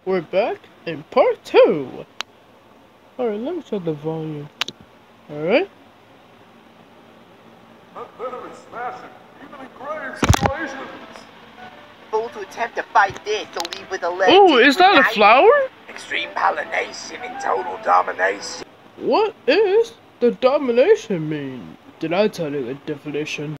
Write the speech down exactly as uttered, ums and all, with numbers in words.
we're back in part two. Alright, let me check the volume. Alright? Not literally smashing, even in grave situations. Fool to attempt to fight this, so leave with a leg. Oh, is that a flower? Extreme pollination and total domination. What is the domination mean? Did I tell you the definition?